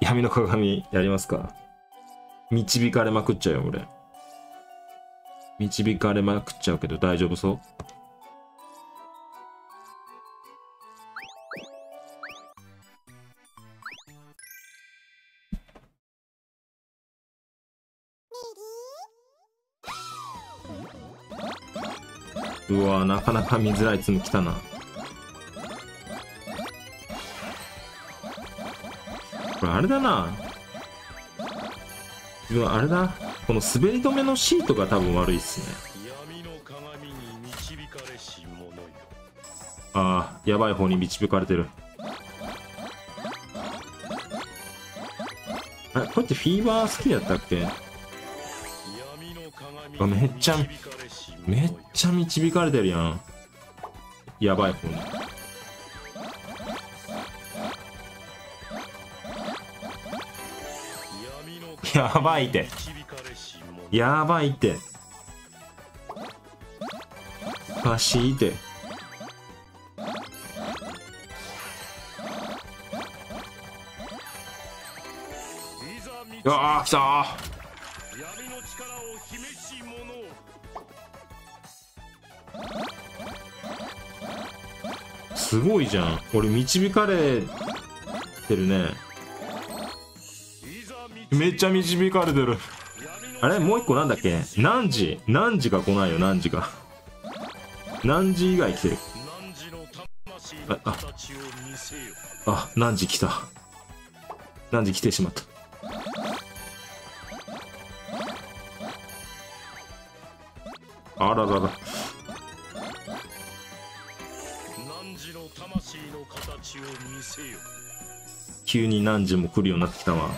闇の鏡やりますか。導かれまくっちゃうよ俺。導かれまくっちゃうけど大丈夫そう。うわなかなか見づらいツム来たな。これあれだな。うわあれだ。この滑り止めのシートが多分悪いっすね。ああ、やばい方に導かれてる。あれこれってフィーバー好きだったっけ。あめっちゃ導かれてるやん。やばい方に。やばいって。やばいって。おかしいって。ああ来たー。すごいじゃん。俺導かれてるね。めっちゃ導かれてる。あれもう一個なんだっけ。汝が来ないよ。汝が汝以外来てる。汝来た。汝来てしまった。あららら。急に汝も来るようになってきたわ。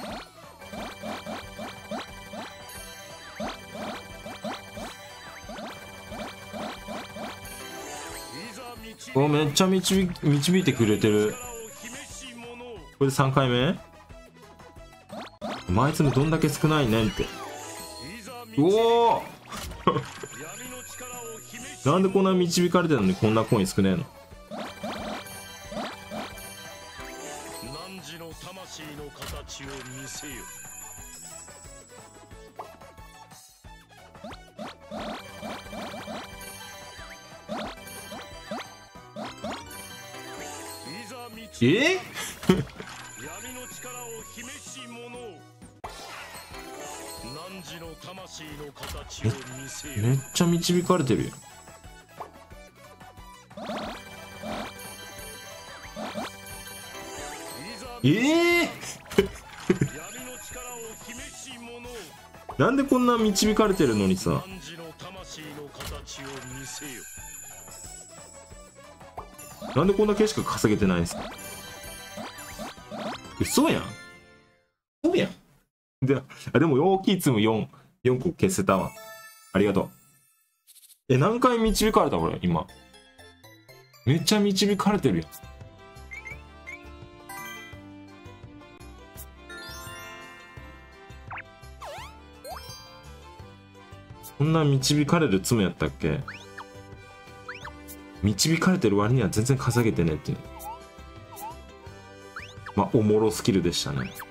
おめっちゃ導いてくれてる。これで3回目。枚数どんだけ少ないねんって。おおなんでこんな導かれてるのにこんなコイン少ねえの。汝の魂の形を見せよ。闇の力を秘めし者。汝の魂の形を見せよ。めっちゃ導かれてるよ。なんでこんな導かれてるのにさ。なんでこんだけしか稼げてないんですか。嘘やん。嘘やん。でも大きいツム4個消せたわ。ありがとう。何回導かれた俺今。めっちゃ導かれてるやん。こんな導かれるツムやったっけ。導かれてる割には全然稼げてねっていう。まあおもろスキルでしたね。